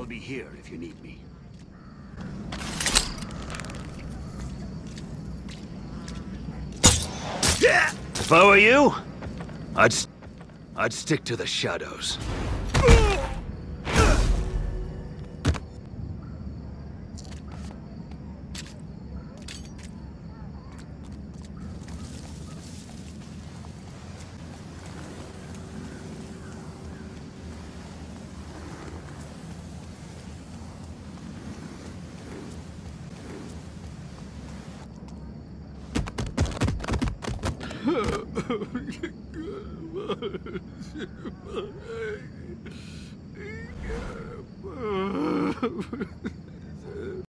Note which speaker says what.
Speaker 1: I'll be here if you need me. If I were you, I'd stick to the shadows.